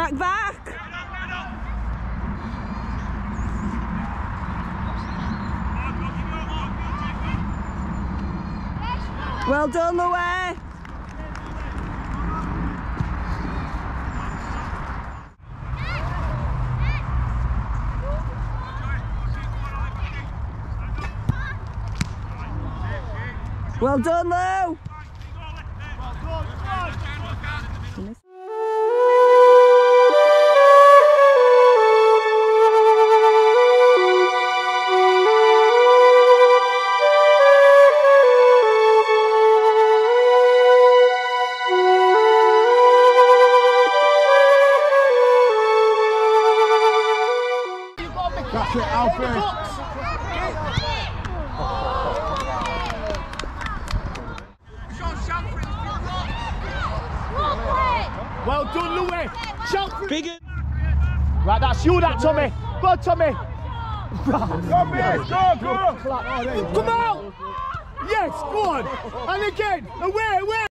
Back, back! Well done, Louis! Well done, Lou! That's it, Alfred. Well done, Louis. Big. Right, that's you, that Tommy. Go on, Tommy. Go, Miss. Go. Come out. Yes, go on. And again. Away.